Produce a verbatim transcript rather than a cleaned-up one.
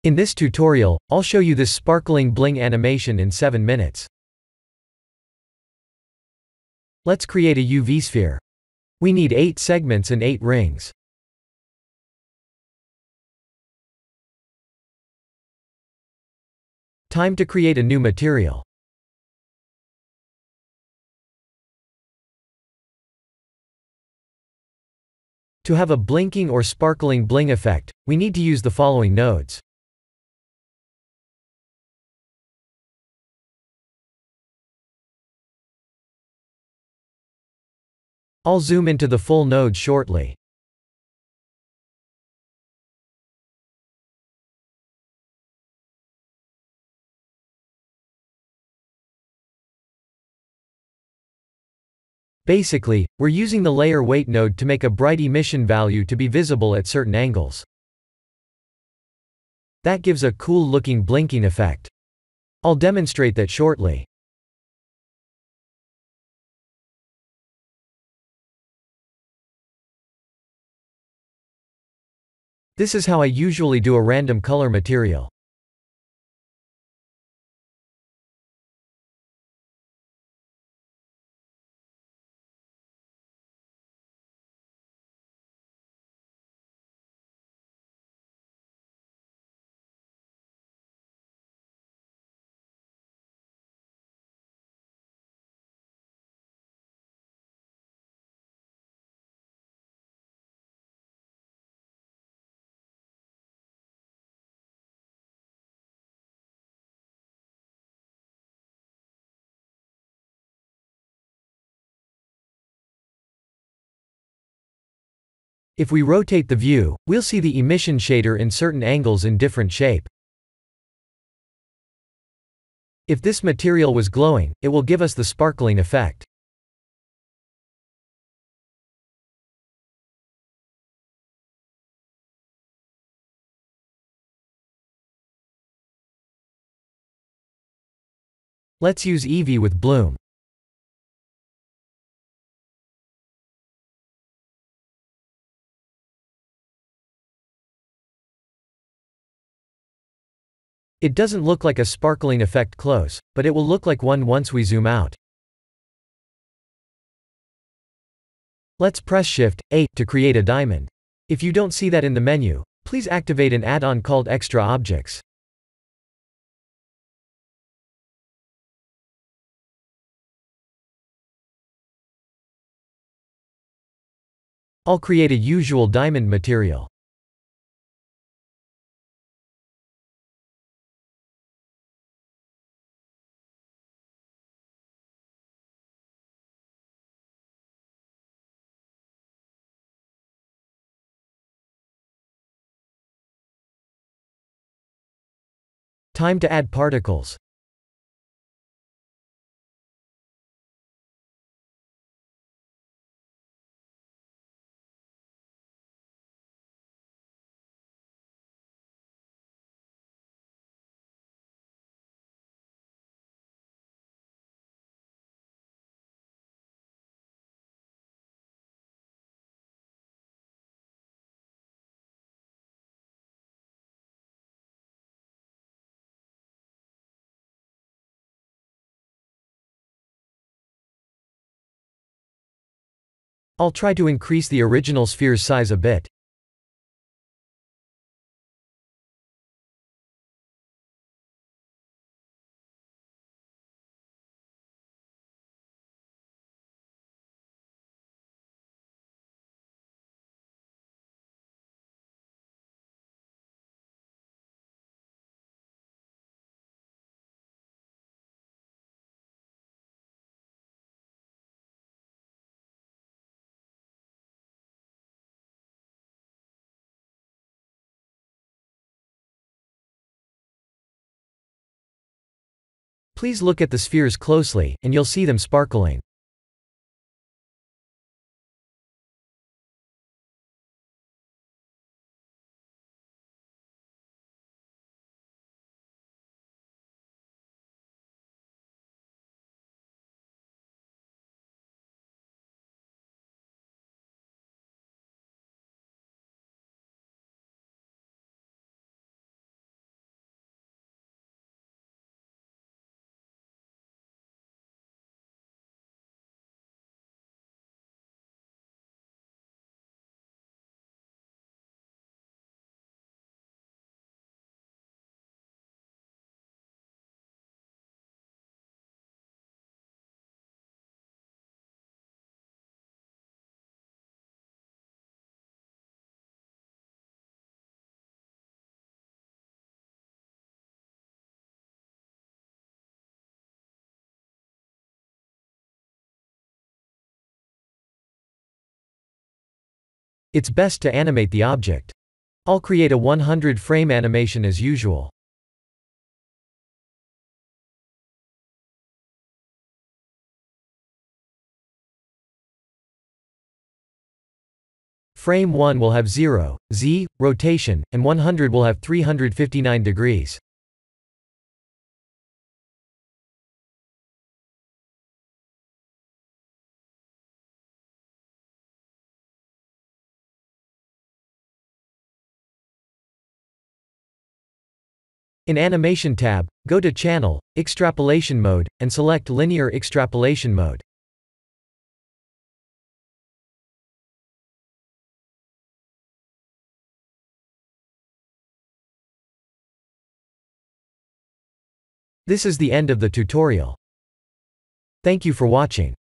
In this tutorial, I'll show you this sparkling bling animation in seven minutes. Let's create a U V sphere. We need eight segments and eight rings. Time to create a new material. To have a blinking or sparkling bling effect, we need to use the following nodes. I'll zoom into the full node shortly. Basically, we're using the layer weight node to make a bright emission value to be visible at certain angles. That gives a cool looking blinking effect. I'll demonstrate that shortly. This is how I usually do a random color material. If we rotate the view, we'll see the emission shader in certain angles in different shape. If this material was glowing, it will give us the sparkling effect. Let's use Eevee with Bloom. It doesn't look like a sparkling effect close, but it will look like one once we zoom out. Let's press Shift A to create a diamond. If you don't see that in the menu, please activate an add-on called Extra Objects. I'll create a usual diamond material. Time to add particles. I'll try to increase the original sphere's size a bit. Please look at the spheres closely, and you'll see them sparkling. It's best to animate the object. I'll create a one hundred frame animation as usual. Frame one will have zero, Z, rotation, and one hundred will have three hundred fifty-nine degrees. In Animation tab, go to Channel, Extrapolation Mode, and select Linear Extrapolation Mode. This is the end of the tutorial. Thank you for watching.